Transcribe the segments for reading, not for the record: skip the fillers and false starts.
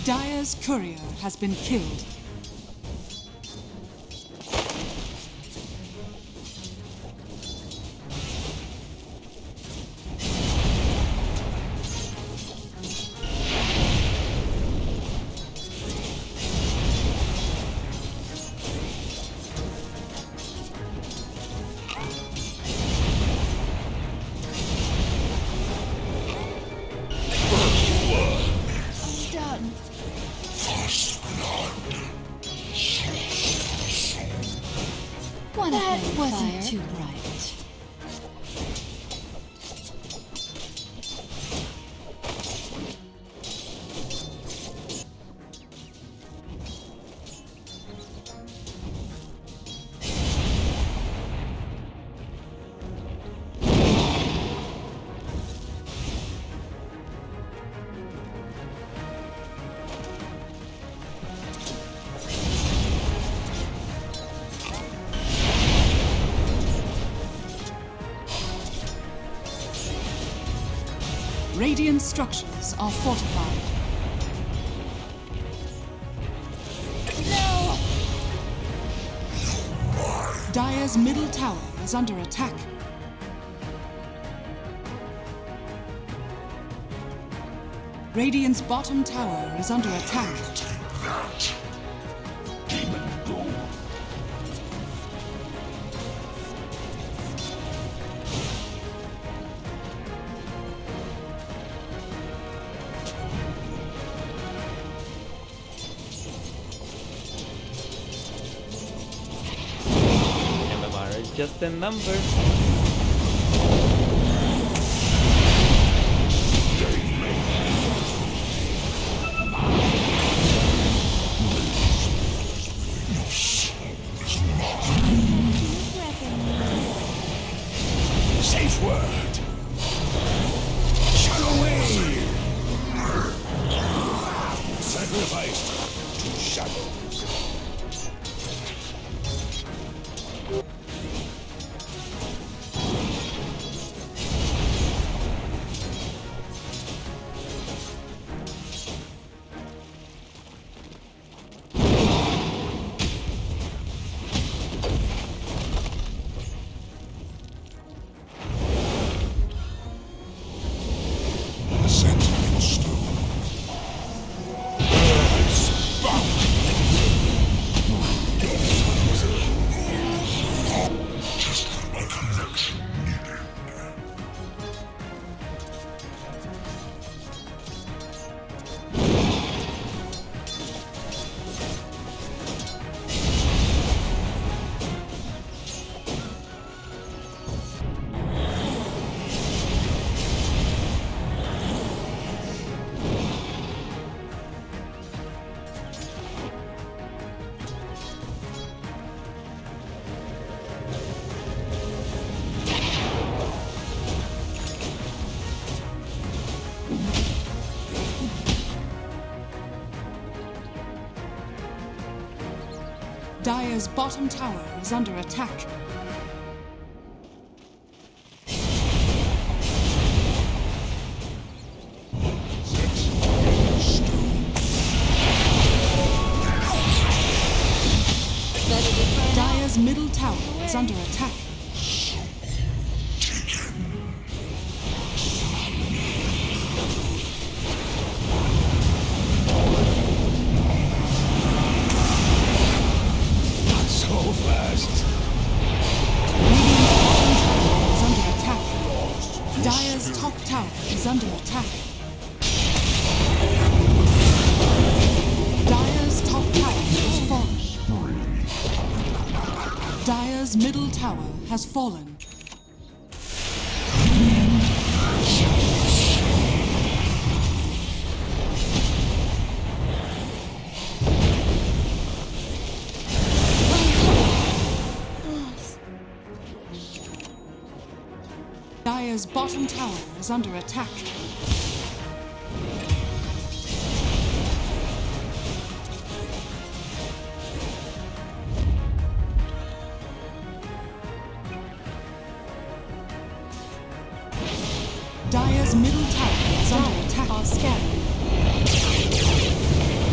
Dire's courier has been killed. That wasn't too bright. Radiant structures are fortified. No! Dire's middle tower is under attack. Radiant's bottom tower is under attack. Take that. Demon go. MMR is just a number. Safe word. Shut away. Sacrificed to shadows. Dire's bottom tower is under attack. Dire's middle tower is under attack. Dire's top tower is under attack. Dire's top tower has fallen. Dire's middle tower has fallen. Dire's bottom tower is under attack. Dire's middle tower is under attack. I'll scan.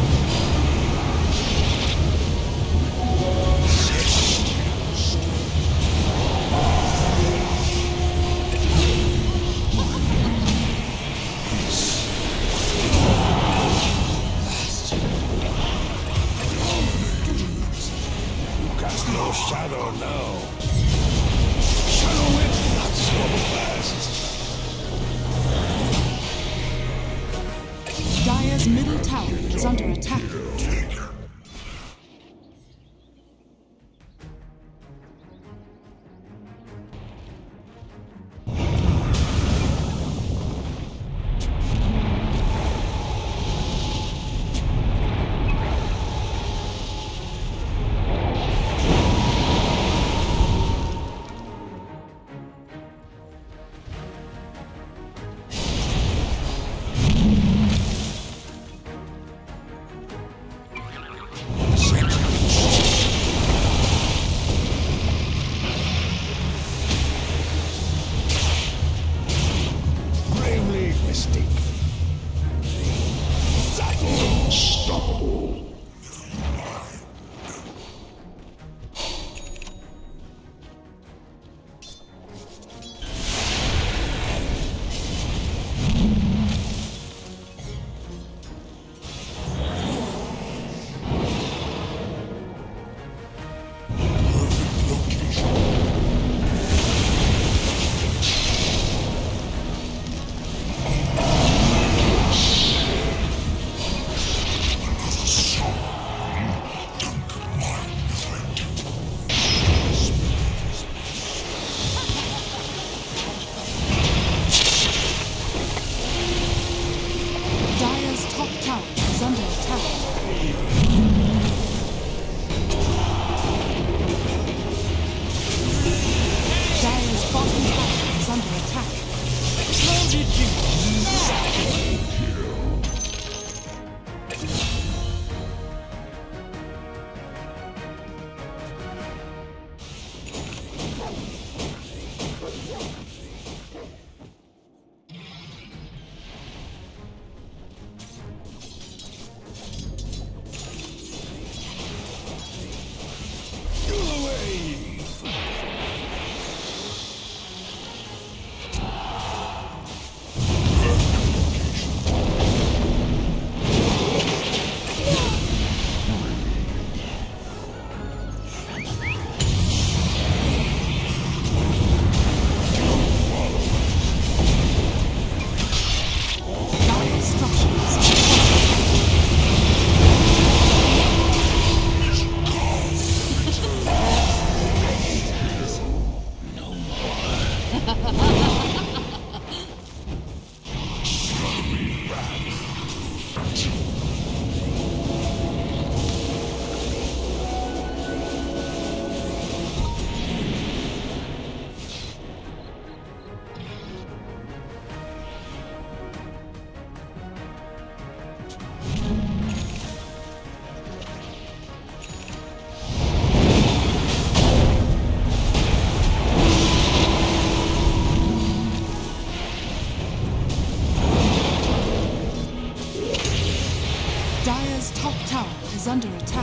shadow. Shadow it, not so fast. Dire's middle tower is under attack. Gravely mistake. Unstoppable. Perfect location. Dire's top tower is under attack. Dire's bottom tower is under attack. How did you... Kill away. Dire's structures are Dire's top tower is under attack.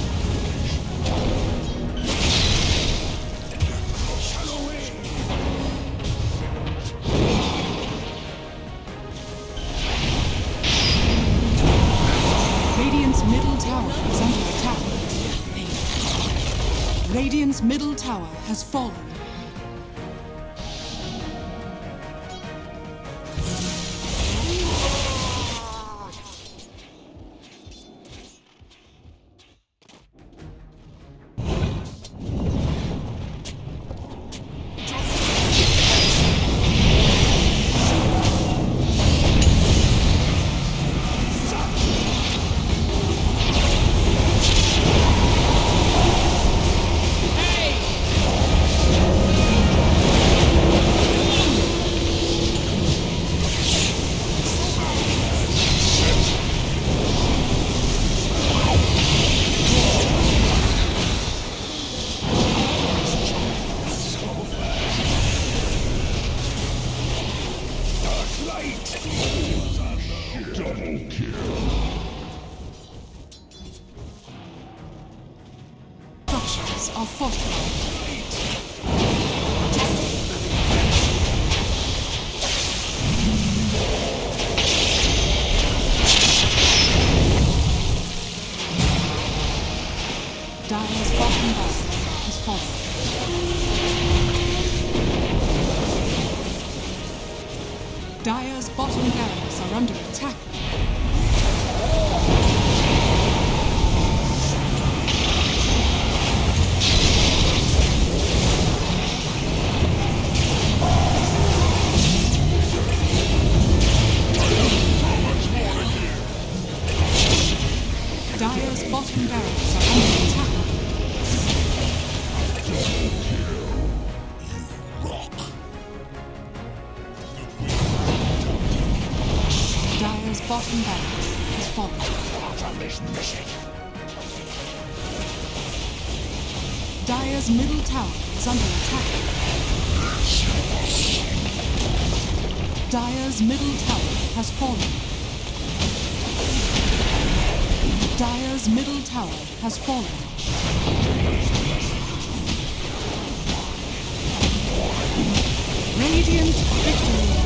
Radiant's middle tower is under attack. Radiant's middle tower has fallen. Double kill. Structures are fortified. Dire's bottom barracks has fallen. Dire's bottom barracks are under attack. Dire's bottom barracks are under attack. Dire's bottom barracks has fallen. Dire's middle tower is under attack. Dire's middle tower has fallen. Dire's middle tower has fallen. Radiant victory.